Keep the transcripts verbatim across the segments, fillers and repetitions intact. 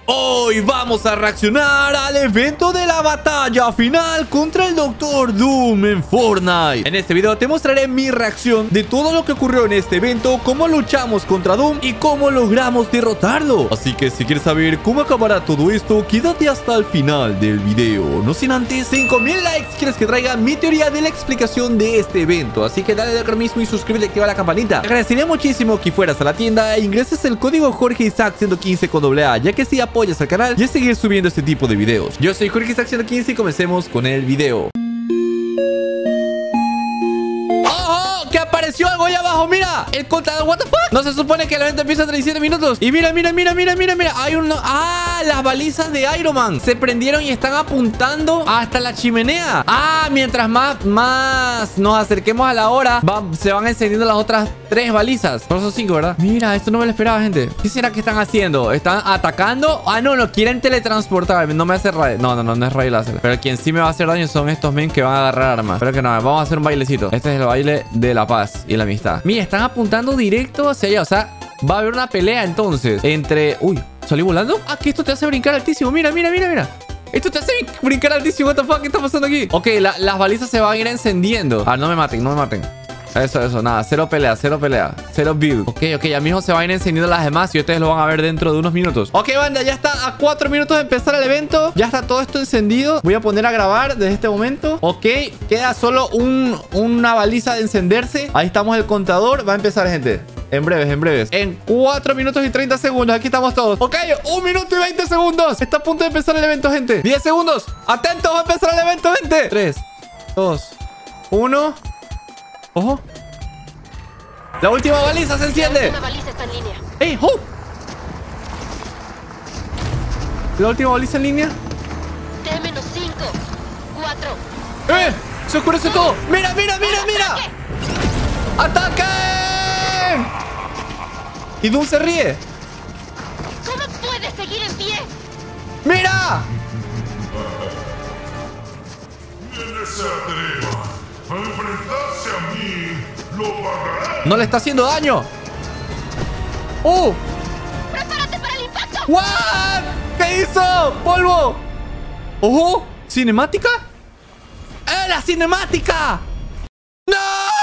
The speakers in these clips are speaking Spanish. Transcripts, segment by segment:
Hoy vamos a reaccionar al evento de la batalla final contra el Doctor Doom en Fortnite. En este video te mostraré mi reacción de todo lo que ocurrió en este evento, cómo luchamos contra Doom y cómo logramos derrotarlo. Así que si quieres saber cómo acabará todo esto, quédate hasta el final del video. No sin antes cinco mil likes quieres que traiga mi teoría de la explicación de este evento. Así que dale like ahora mismo y suscríbete y activa la campanita. Te agradecería muchísimo que fueras a la tienda e ingreses el código Jorge Isaac ciento quince con doble A, ya que si apoyas al canal y a seguir subiendo este tipo de videos. Yo soy Jorge Isaac ciento quince y comencemos con el video. ¡Ojo! ¡Que apareció algo ahí abajo! ¡Mira! El contador, ¿what the fuck? No se supone que el evento empieza a treinta y siete minutos. Y mira, mira, mira, mira, mira, mira. Hay un... ¡Ah! Las balizas de Iron Man se prendieron y están apuntando hasta la chimenea. ¡Ah! Mientras más, más nos acerquemos a la hora, va, se van encendiendo las otras tres balizas. Por eso cinco, ¿verdad? Mira, esto no me lo esperaba, gente. ¿Qué será que están haciendo? ¿Están atacando? Ah, no, no, quieren teletransportar. No me hace rayo. No, no, no, no es rayo láser. Pero quien sí me va a hacer daño son estos men que van a agarrar armas. Pero que no, vamos a hacer un bailecito. Este es el baile de la paz y la amistad. Mira, están apuntando directo hacia allá. O sea, va a haber una pelea entonces entre... Uy, ¿salí volando? Ah, que esto te hace brincar altísimo. Mira, mira, mira, mira. Esto te hace brincar altísimo. What the fuck, ¿qué está pasando aquí? Ok, la, las balizas se van a ir encendiendo. Ah, no me maten, no me maten. Eso, eso, nada, cero pelea, cero pelea, cero build. Ok, ok, ya mismo se van a ir encendiendo las demás y ustedes lo van a ver dentro de unos minutos. Ok, banda, ya está a cuatro minutos de empezar el evento. Ya está todo esto encendido. Voy a poner a grabar desde este momento. Ok, queda solo un, una baliza de encenderse. Ahí estamos el contador. Va a empezar, gente. En breves, en breves. En cuatro minutos y treinta segundos. Aquí estamos todos. Ok, un minuto y veinte segundos. Está a punto de empezar el evento, gente. diez segundos. Atentos, va a empezar el evento, gente. tres, dos, uno. Ojo. La última baliza se enciende. La última baliza está en línea. ¡Ey! ¡Oh! La última baliza en línea. T menos cinco, cuatro. ¡Eh! ¡Se oscurece todo! ¡Mira, mira, mira, mira! ¡Ataque! Y Doom se ríe. ¿Cómo puedes seguir en pie? ¡Mira! Quien se atreva a enfrentarse a mí, lo pagará. ¡No le está haciendo daño! ¡Uh! ¡Prepárate para el impacto! ¿What? ¿Qué hizo? ¡Polvo! ¡Ojo! ¿Cinemática? ¡Eh, la cinemática! ¡No!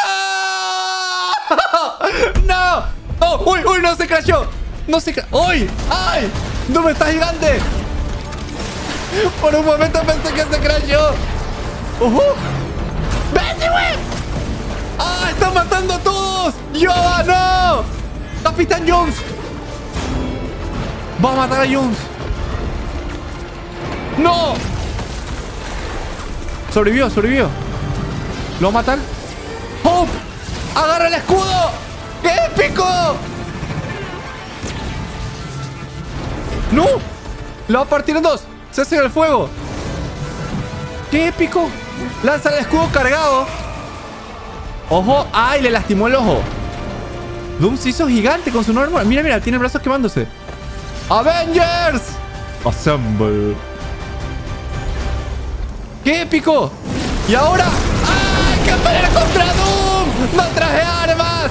¡No! ¡Oh! ¡Uy, uy! ¡No se crashó! ¡No se crashó! ¡Uy! ¡Ay! ¡Doom está gigante! Por un momento pensé que se crashó. ¡Ojo! ¡Vete, güey! ¡Ah! ¡Están matando a todos! ¡Yoba, no! ¡Capitán Jones! ¡Va a matar a Jones! ¡No! Sobrevivió, sobrevivió. ¿Lo va a matar? ¡Hope! ¡Agarra el escudo! ¡Qué épico! ¡No! Lo va a partir en dos. Se hace el fuego. ¡Qué épico! Lanza el escudo cargado. ¡Ojo! ¡Ay! Le lastimó el ojo. Doom se hizo gigante con su nueva armadura. Mira, mira, tiene brazos quemándose. ¡Avengers! Assemble. ¡Qué épico! Y ahora... ¡ay! ¡Que pelea contra Doom! ¡No traje armas!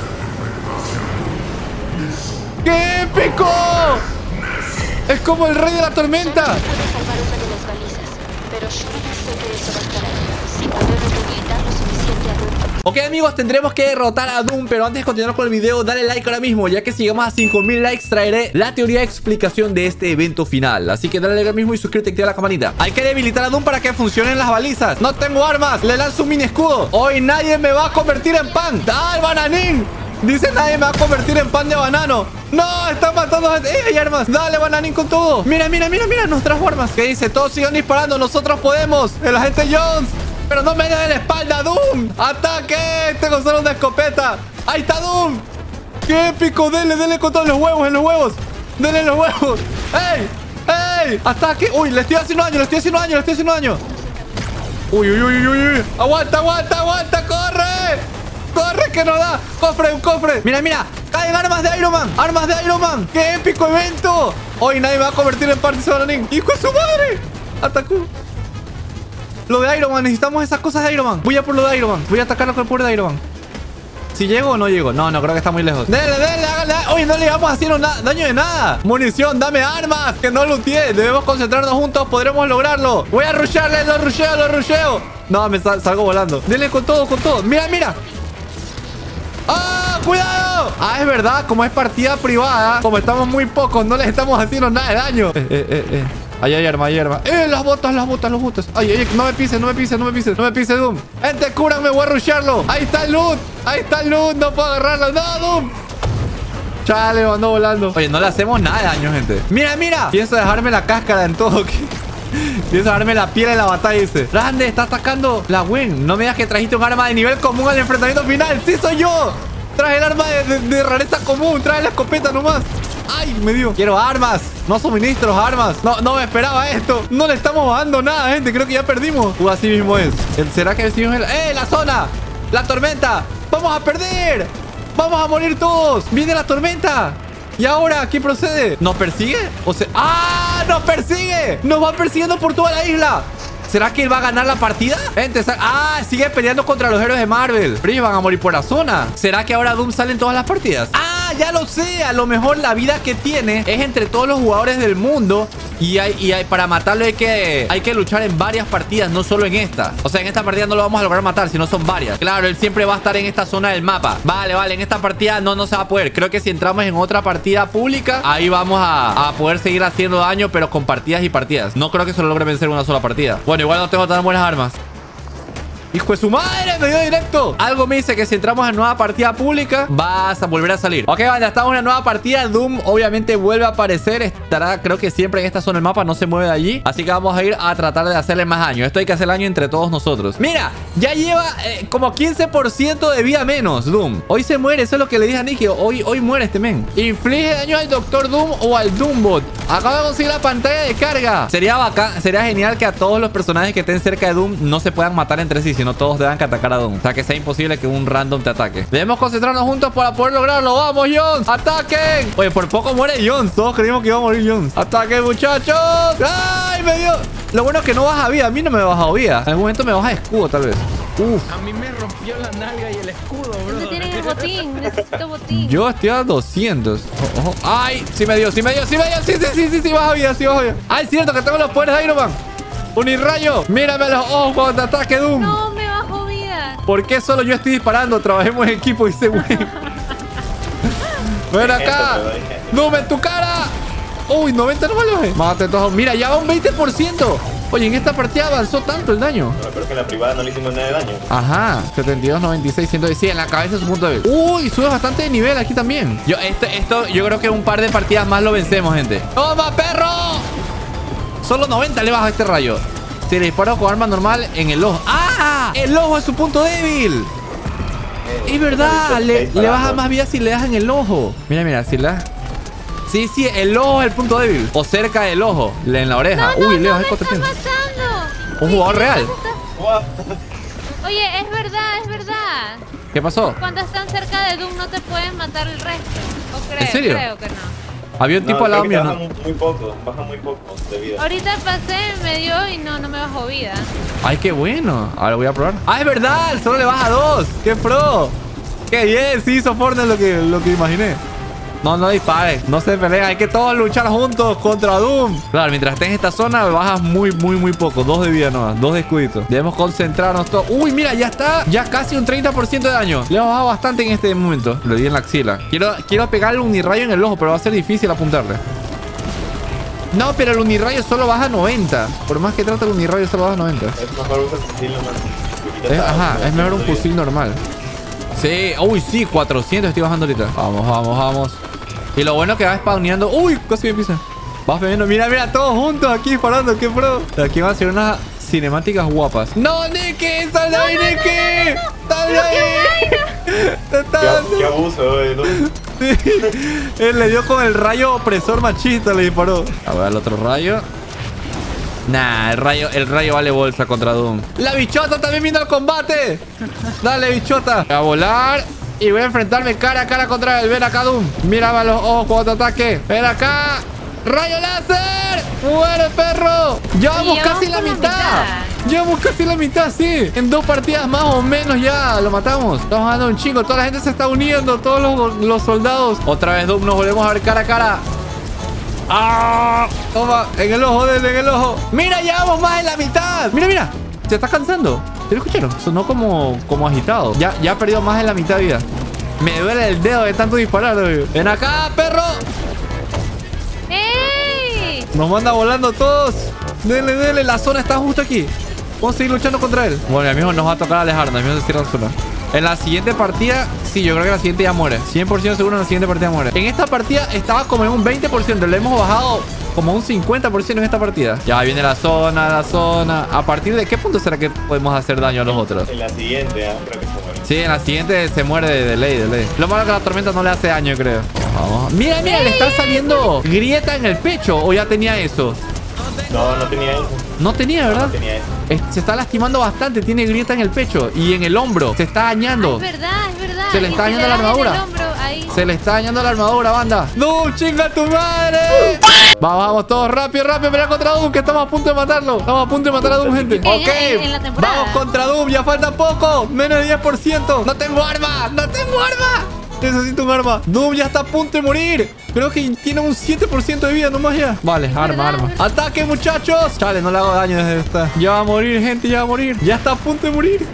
¡Qué épico! Es como el rey de la tormenta. Puede salvar una de las balizas, pero yo sé que eso va a estar ahí. Si podemos debilitar lo suficiente a Doom. Ok, amigos, tendremos que derrotar a Doom, pero antes de continuar con el video, dale like ahora mismo, ya que si llegamos a cinco mil likes traeré la teoría de explicación de este evento final. Así que dale like ahora mismo y suscríbete y activa la campanita. Hay que debilitar a Doom para que funcionen las balizas. No tengo armas, le lanzo un mini escudo. Hoy nadie me va a convertir en pan. ¡Ah, el bananín! Dice nadie me va a convertir en pan de banano. ¡No! Están matando a... ¡Eh, hay armas! ¡Dale, bananín, con todo! Mira, mira, mira, mira, nos trajo armas. ¿Qué dice? Todos sigan disparando, nosotros podemos. El agente Jones. Pero no me den en la espalda, Doom. ¡Ataque! Tengo solo una escopeta. ¡Ahí está Doom! ¡Qué épico! Dele, dele con todos los huevos, en los huevos. Dele en los huevos. ¡Ey! ¡Ey! ¡Ataque! ¡Uy! Le estoy haciendo daño, le estoy haciendo daño, le estoy haciendo daño. ¡Uy, uy, uy, uy, uy! ¡Aguanta, aguanta, aguanta! ¡Corre! ¡Corre que no da! ¡Cofre, un cofre! ¡Mira, mira! ¡Caen armas de Iron Man! ¡Armas de Iron Man! ¡Qué épico evento! Hoy nadie me va a convertir en parte de bananín. ¡Hijo de su madre! ¡Atacó! Lo de Iron Man, necesitamos esas cosas de Iron Man. Voy a por lo de Iron Man. Voy a atacar con el pobre de Iron Man. Si llego o no llego. No, no, creo que está muy lejos. Dele, dele, hágale. Oye, no le vamos a hacer daño de nada. Munición, dame armas. Que no looteé. Debemos concentrarnos juntos. Podremos lograrlo. Voy a rushearle. Lo rusheo, lo rusheo. No, me sal salgo volando. Dele con todo, con todo. Mira, mira. ¡Ah! ¡Cuidado! Ah, es verdad. Como es partida privada, como estamos muy pocos, no les estamos haciendo nada de daño. Eh, eh, eh, eh. Ahí hay arma, hay arma. ¡Eh! Las botas, las botas, las botas. Ay, ay, no me pises, no me pises, no me pises. No me pises, Doom. Gente, cúrame, voy a rushearlo. Ahí está el loot. Ahí está el loot. No puedo agarrarlo. ¡No, Doom! Chale, me ando volando. Oye, no le hacemos nada de daño, gente. Mira, mira. Pienso dejarme la cáscara en todo. Pienso dejarme la piel en la batalla, dice. Grande, está atacando la Gwen. No me digas que trajiste un arma de nivel común al enfrentamiento final. ¡Sí soy yo! Traje el arma de, de, de rareza común. Traje la escopeta nomás. ¡Ay, me dio! Quiero armas. No suministros, armas. No, no me esperaba esto. No le estamos bajando nada, gente. Creo que ya perdimos. Uh, así mismo es. ¿Será que decimos el... ¡Eh, la zona! ¡La tormenta! ¡Vamos a perder! ¡Vamos a morir todos! ¡Viene la tormenta! ¿Y ahora qué procede? ¿Nos persigue? O sea... ¡Ah! ¡Nos persigue! ¡Nos va persiguiendo por toda la isla! ¿Será que él va a ganar la partida? Gente, ¡ah! Sigue peleando contra los héroes de Marvel. Pero ellos van a morir por la zona. ¿Será que ahora Doom sale en todas las partidas? ¡Ah! Ya lo sé. A lo mejor la vida que tiene es entre todos los jugadores del mundo. Y, hay, y hay, para matarlo hay que, hay que luchar en varias partidas, no solo en esta. O sea, en esta partida no lo vamos a lograr matar, sino son varias. Claro, él siempre va a estar en esta zona del mapa. Vale, vale, en esta partida no, no se va a poder. Creo que si entramos en otra partida pública, ahí vamos a, a poder seguir haciendo daño, pero con partidas y partidas. No creo que se lo logre vencer en una sola partida. Bueno, igual no tengo tan buenas armas. ¡Hijo de su madre! ¡Me dio directo! Algo me dice que si entramos en nueva partida pública, vas a volver a salir. Ok, banda, estamos en una nueva partida. Doom obviamente vuelve a aparecer. Estará, creo que siempre en esta zona del mapa. No se mueve de allí. Así que vamos a ir a tratar de hacerle más daño. Esto hay que hacer daño entre todos nosotros. Mira, ya lleva eh, como quince por ciento de vida menos, Doom. Hoy se muere. Eso es lo que le dije a Nicky. Hoy, hoy muere este men. Inflige daño al Doctor Doom o al Doombot. Acabo de conseguir la pantalla de carga. Sería bacán. Sería genial que a todos los personajes que estén cerca de Doom no se puedan matar entre sí, sino todos tengan que atacar a Doom. O sea, que sea imposible que un random te ataque. Debemos concentrarnos juntos para poder lograrlo. ¡Vamos, Jones! ¡Ataquen! Oye, por poco muere Jones. Todos creímos que iba a morir Jones. ¡Ataquen, muchachos! ¡Ay, me dio! Lo bueno es que no baja vida. A mí no me ha bajado vida. En algún momento me baja escudo, tal vez. Uf. A mí me rompió la nalga y el escudo, bro. ¿Dónde tienen el botín? Necesito botín. Yo estoy a doscientos. Oh, oh. ¡Ay! Sí me dio, sí me dio, sí me dio. Sí, sí, sí, sí, sí, baja vida, sí baja vida. ¡Ay, es cierto que tengo los poderes de Iron Man! ¡Unirrayo! ¡Mírame los ojos cuando te ataque Doom! No, me bajó vida. ¿Por qué solo yo estoy disparando? Trabajemos en equipo, dice güey. Ven acá. Doom en tu cara. Uy, noventa no vale. Mátate todos. Mira, ya va un veinte por ciento. Oye, en esta partida avanzó tanto el daño. No, pero es que en la privada no le hicimos nada de daño. Ajá, setenta y dos, noventa y seis, ciento diez. Sí, en la cabeza es su punto de vista. Uy, sube bastante de nivel aquí también. Yo, esto, esto, yo creo que un par de partidas más lo vencemos, gente. ¡Toma, perro! Solo noventa le baja este rayo. Si le disparo con arma normal en el ojo. ¡Ah! El ojo es su punto débil. Es verdad, le, le baja más vida si le das en el ojo. Mira, mira, si le das... Sí, sí, el ojo es el punto débil. O cerca del ojo, en la oreja. No, no, Uy, le no, bajé me cuatro está tiempos. matando. Un jugador real. Oye, es verdad, es verdad. ¿Qué pasó? Cuando están cerca de Doom no te pueden matar el resto. ¿O creo? ¿En serio? Creo que no. Había un tipo No, al lado creo que mío, baja ¿no? muy poco, baja muy poco de vida. Ahorita pasé, me dio y no, no me bajó vida. Ay, qué bueno. Ahora voy a probar. ¡Ah, es verdad! Solo le baja dos. ¡Qué pro! ¡Qué bien! Sí hizo Fortnite lo que, lo que imaginé. No, no disparen. No se peleen. Hay que todos luchar juntos contra Doom. Claro, mientras estés en esta zona bajas muy, muy, muy poco. Dos de vida nomás. Dos de escuditos. Debemos concentrarnos todos. Uy, mira, ya está. Ya casi un treinta por ciento de daño. Le hemos bajado bastante en este momento. Le di en la axila. Quiero, quiero pegarle un unirrayo en el ojo, pero va a ser difícil apuntarle. No, pero el unirrayo solo baja noventa. Por más que trate el unirrayo solo baja noventa. Es mejor usar fusil nomás. Es, ajá, es mejor un fusil normal. Sí, uy, sí, cuatrocientos estoy bajando ahorita. Vamos, vamos, vamos. Y lo bueno que va spawneando. Uy, casi me pisa. Vas viendo, mira, mira, todos juntos aquí disparando. Qué pro. Aquí van a ser unas cinemáticas guapas. ¡No, Nicky! ¡Sal de ahí, Nicky! ¡Sal de ahí! Te está Qué, dando. qué abuso, eh, ¿no? Sí. Él le dio con el rayo opresor machista, le disparó. A ver, el otro rayo. Nah, el rayo, el rayo vale bolsa contra Doom. ¡La bichota también viene al combate! Dale, bichota. Voy a volar y voy a enfrentarme cara a cara contra él. Ven acá, Doom. Mírame a los ojos cuando te ataque. Ven acá. ¡Rayo láser! ¡Muere, perro! ¡Llevamos Sí, casi llevamos la por la mitad! mitad. Llevamos casi la mitad, sí. En dos partidas más o menos ya lo matamos. Estamos dando un chingo. Toda la gente se está uniendo. Todos los, los soldados. Otra vez Doom, nos volvemos a ver cara a cara. ¡Ah! Toma, en el ojo, denle en el ojo. Mira, ya vamos más en la mitad. Mira, mira. Se está cansando. ¿Se lo escucharon? Sonó como, como agitado. Ya, ya ha perdido más en la mitad de vida. Me duele el dedo de tanto disparar, obvio. Ven acá, perro. ¡Ey! Nos manda volando todos. Denle, denle. La zona está justo aquí. Vamos a seguir luchando contra él. Bueno, amigo, nos va a tocar alejarnos. Amigo, se cierra la zona. En la siguiente partida, sí, yo creo que la siguiente ya muere. cien por ciento seguro en la siguiente partida muere. En esta partida estaba como en un veinte por ciento. Le hemos bajado como un cincuenta por ciento en esta partida. Ya viene la zona, la zona. ¿A partir de qué punto será que podemos hacer daño a los otros? En la siguiente, ah, creo que se muere. Sí, en la siguiente se muere de, de ley, de ley. Lo malo es que la tormenta no le hace daño, creo. Vamos. Mira, mira, le está saliendo grieta en el pecho. ¿O ya tenía eso? No, no tenía eso. No tenía, ¿verdad? No tenía eso. Es- se está lastimando bastante. Tiene grieta en el pecho y en el hombro. Se está dañando. Es verdad, es verdad. Se le Y está si dañando la das en armadura. el hombro, ahí. Se le está dañando la armadura, banda. ¡No, chinga tu madre! Vamos, vamos, todos rápido, rápido. Pelea contra Doom, que estamos a punto de matarlo. Estamos a punto de matar a Doom, gente. En- Ok, en- en la temporada. vamos contra Doom. Ya falta poco. Menos de diez por ciento. No tengo arma. No tengo arma. Necesito un arma. Doom ya está a punto de morir. Creo que tiene un siete por ciento de vida nomás ya. Vale, arma, verdad, arma. es ¡Ataque, muchachos! Chale, no le hago daño desde esta. Ya va a morir, gente. Ya va a morir. Ya está a punto de morir.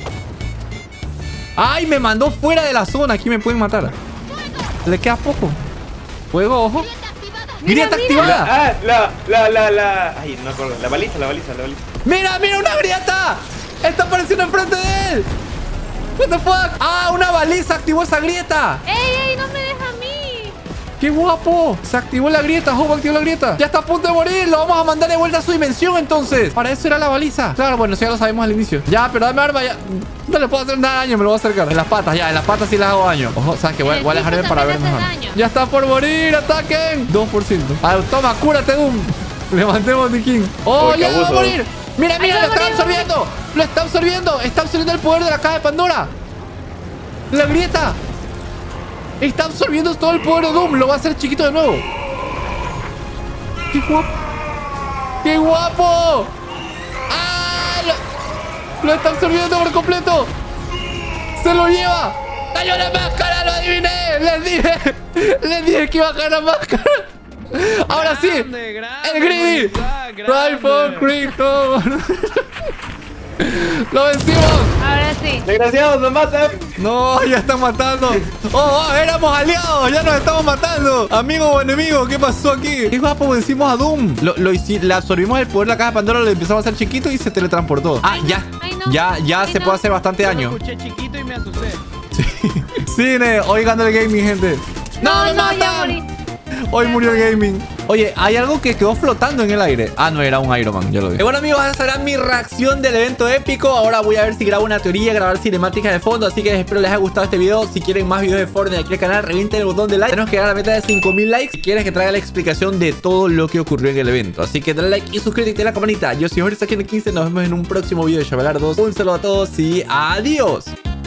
¡Ay! Me mandó fuera de la zona. Aquí me pueden matar. Le queda poco. Fuego, ojo. Grieta activada. Ah, la, la, la, la. Ay, no me acuerdo. La baliza, la baliza, la baliza. ¡Mira, mira una grieta! ¡Está apareciendo enfrente de él! What the fuck? ¡Ah, una baliza activó esa grieta! ¡Ey, ey! No me deja a mí. ¡Qué guapo! Se activó la grieta, Hope activó la grieta. Ya está a punto de morir, lo vamos a mandar de vuelta a su dimensión entonces. Para eso era la baliza. Claro, bueno, eso ya lo sabemos al inicio. Ya, pero dame arma, ya. No le puedo hacer nada de daño, me lo voy a acercar. En las patas, ya, en las patas sí les hago daño. Ojo, sabes que voy, En el voy a alejarme piso para ver también mejor. hace daño. Ya está por morir, ataquen. dos por ciento. Ah, toma, cúrate, Doom. Levantemos de King. ¡Oh, Uy, qué ya va a abuso. morir! Mira, mira, Ay, lo va a está morir, va a absorbiendo. Lo está absorbiendo. Está absorbiendo el poder de la caja de Pandora. La grieta. Está absorbiendo todo el poder de Doom. Lo va a hacer chiquito de nuevo. ¡Qué guapo! ¡Qué guapo! ¡Ah! Lo, lo está absorbiendo por completo. ¡Se lo lleva! ¡Cayó la máscara! ¡Lo adiviné! ¡Les dije! ¡Les dije que iba a caer la máscara! ¡Ahora sí! Grande, grande, ¡El Greedy! Moisés, grande. ¡Rifle Creek! ¡Lo vencimos! Ahora sí. Desgraciados, nos matan. No, ya están matando. Oh, oh, éramos aliados, ya nos estamos matando. Amigo o enemigo, ¿qué pasó aquí? Qué guapo, vencimos a Doom. Lo, lo hici- le absorbimos el poder de la caja de Pandora, lo empezamos a hacer chiquito y se teletransportó. Ah, Ay, no, ya. ay, no, Ya, ya ay, se no. puede hacer bastante Yo lo daño. escuché chiquito y me asusté. Cine, hoy ganó el gaming, gente. No, me no, ya matan! morí. Hoy murió el gaming. Oye, hay algo que quedó flotando en el aire. Ah, no, era un Iron Man, ya lo vi. Y bueno, amigos, esa será mi reacción del evento épico. Ahora voy a ver si grabo una teoría, grabar cinemáticas de fondo. Así que espero les haya gustado este video. Si quieren más videos de Fortnite aquí al canal, revienten el botón de like. Tenemos que llegar a la meta de cinco mil likes. Si quieres que traiga la explicación de todo lo que ocurrió en el evento. Así que dale like y suscríbete y activa la campanita. Yo soy Jorge, aquí en el quince. Nos vemos en un próximo video de Chavalardos. Un saludo a todos y adiós.